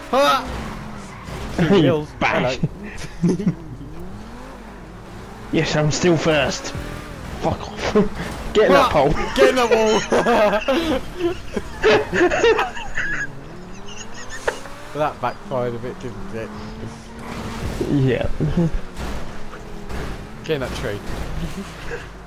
You Hello. Yes, I'm still first. Fuck off. Get in that pole. Get in the wall. That backfired a bit, didn't it? Yeah. Get in that tree.